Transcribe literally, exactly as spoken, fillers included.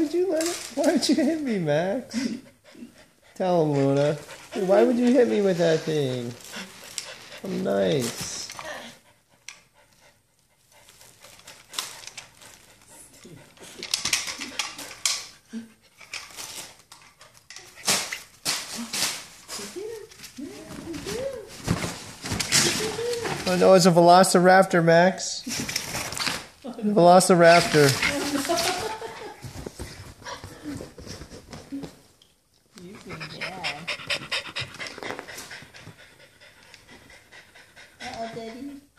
would you let it? Why would you hit me, Max? Tell him, Luna. Hey, why would you hit me with that thing? I'm nice. Oh no, it's a Velociraptor, Max. Velociraptor. You can gag. Uh-oh, Daddy.